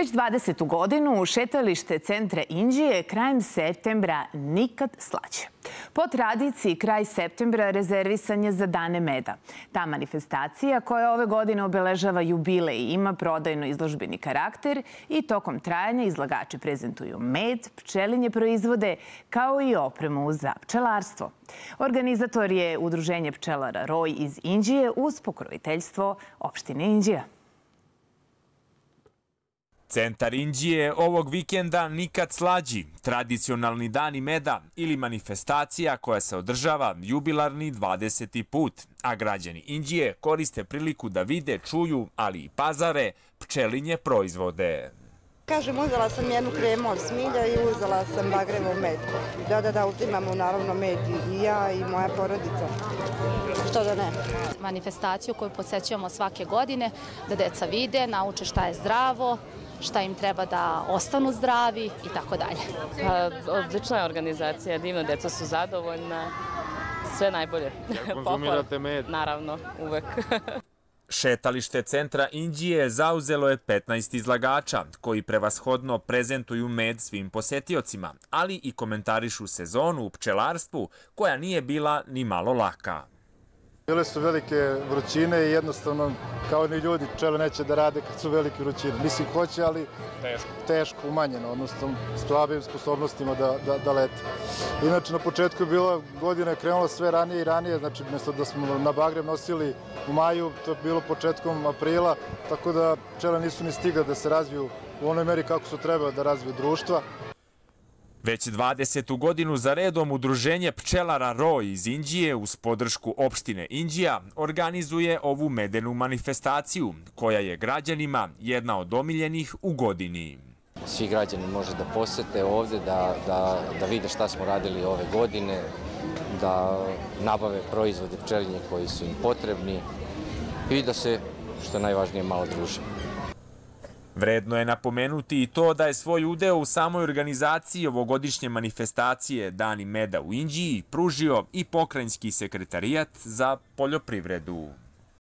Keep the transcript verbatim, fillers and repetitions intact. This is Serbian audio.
Već dvadesetu godinu šetalište centra Inđije krajem septembra nikad slađe. Po tradiciji, kraj septembra rezervisan je za Dane meda. Ta manifestacija koja ove godine obeležava jubilej ima prodajno-izložbeni karakter i tokom trajanja izlagači prezentuju med, pčelinje proizvode, kao i opremu za pčelarstvo. Organizator je Udruženje pčelara Roj iz Inđije uz pokroviteljstvo opštine Inđija. Centar Inđije ovog vikenda nikad slađi, tradicionalni dani meda ili manifestacija koja se održava jubilarni dvadeseti put, a građani Inđije koriste priliku da vide, čuju, ali i pazare pčelinje proizvode. Kažem, uzela sam jednu kremu od smilja i uzela sam bagrevo med. Da, da, da, uzimamo naravno med i ja i moja porodica. Što da ne? Manifestaciju koju posećujemo svake godine, da deca vide, nauče šta je zdravo, šta im treba da ostanu zdravi i tako dalje. Odlična je organizacija, divno, deca su zadovoljna, sve najbolje. Konzumirate med? Naravno, uvek. Šetalište centra Inđije zauzelo je petnaest izlagača koji prevashodno prezentuju med svim posetiocima, ali i komentarišu sezonu u pčelarstvu koja nije bila ni malo laka. Bile su velike vrućine i jednostavno, kao ni ljudi, pčele neće da rade kad su velike vrućine. Mislim, hoće, ali teško, teško umanjeno, odnosno slabim sposobnostima da, da, da lete. Inače, na početku je bila godina, je krenula sve ranije i ranije, znači, mjesto da smo na bagrem nosili u maju, to je bilo početkom aprila, tako da pčele nisu ni stigle da se razviju u onoj meri kako su trebali da razviju društva. Već dvadesetu godinu za redom Udruženje pčelara Roj iz Inđije uz podršku opštine Inđija organizuje ovu medenu manifestaciju koja je građanima jedna od omiljenih u godini. Svi građani može da posete ovde, da, da, da vide šta smo radili ove godine, da nabave proizvode pčelinje koji su im potrebni i da se, što je najvažnije, malo druže. Vredno je napomenuti i to da je svoj udeo u samoj organizaciji ovogodišnje manifestacije Dani meda u Inđiji pružio i pokrajinski sekretarijat za poljoprivredu.